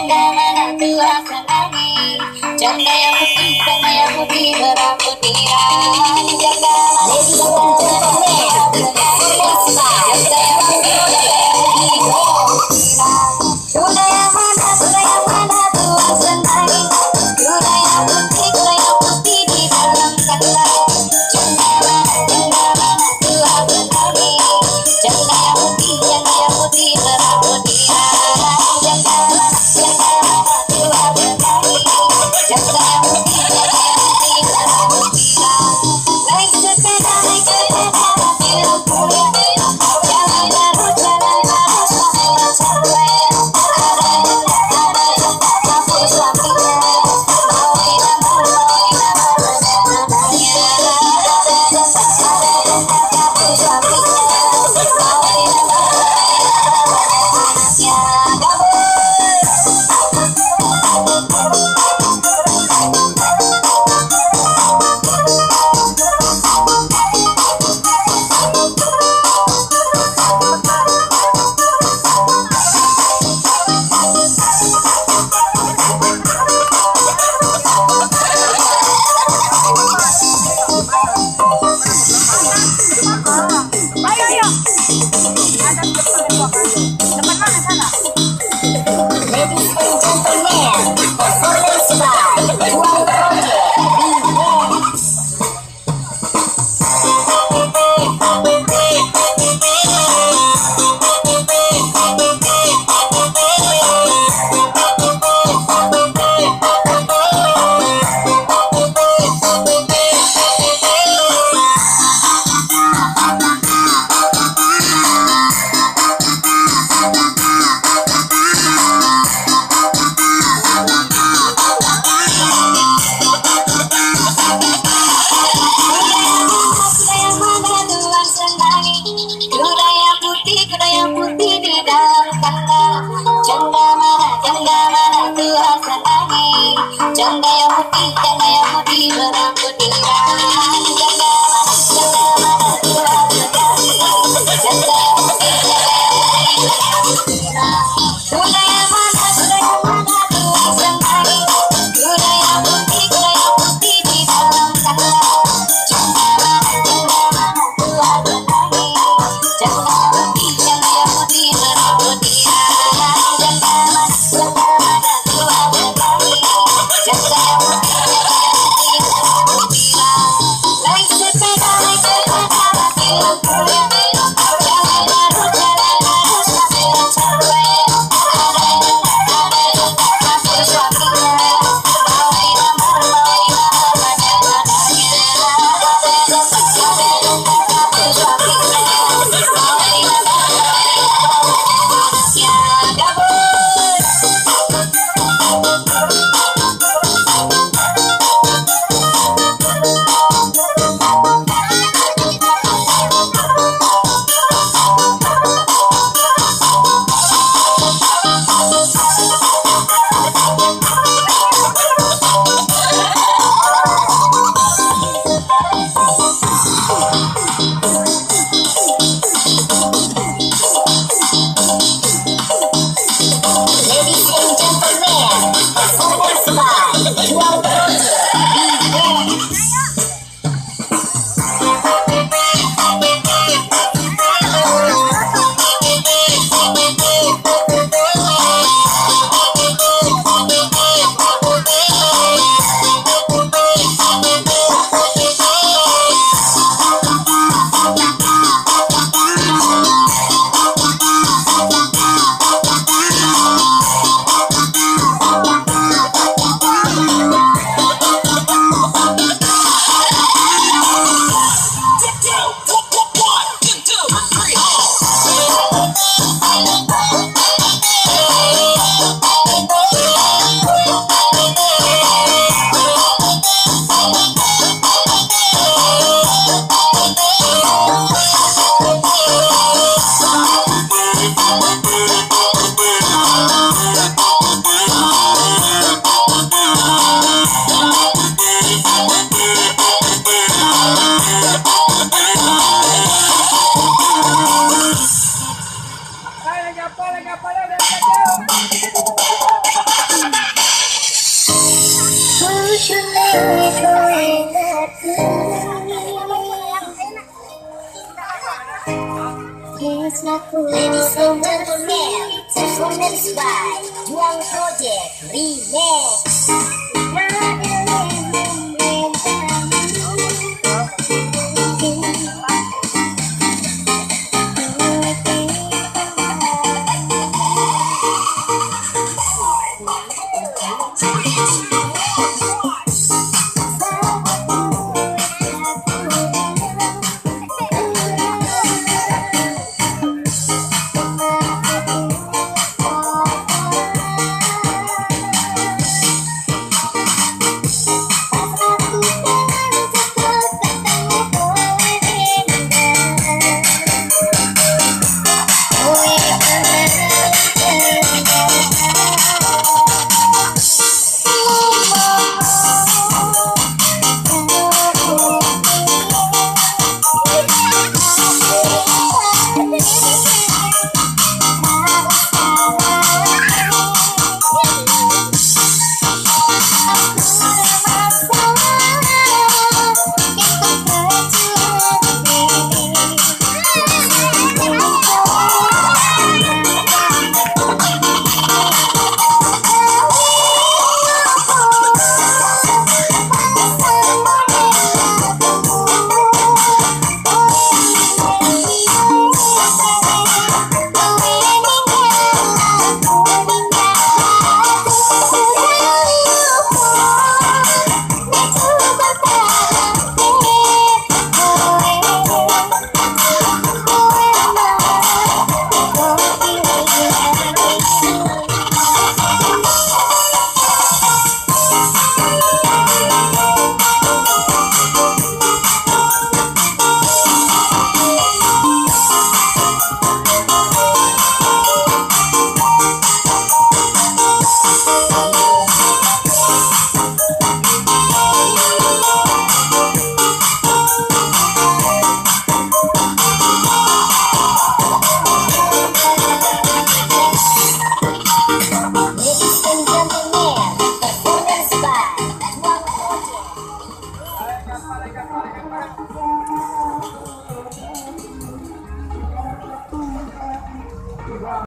janda mana tua senangi, janda yang putih berputiran, janda kuda yang mana tua senangi, kuda yang putih di dalam kandang, janda mana tua senangi, janda yang putih berputiran, janda mana tua senangi, janda yang putih berputiran. Naik sepeda biru kuda, jalan terus sampai sampai. Ada yang sapu sapinya, mau namanya. Ada yang sapu sapinya, mau namanya. Ladies and gentlemen, performance by Tuan kuda yang putih di dalam kandang, janda mana tua senangi, janda yang putih berputiran, janda mana tua senangi, janda yang putih berputiran. Kuda yang mana tua senangi, kuda yang putih di dalam kandang, janda mana tua senangi, janda Ladies and gentlemen, performance by Juang Project Remix.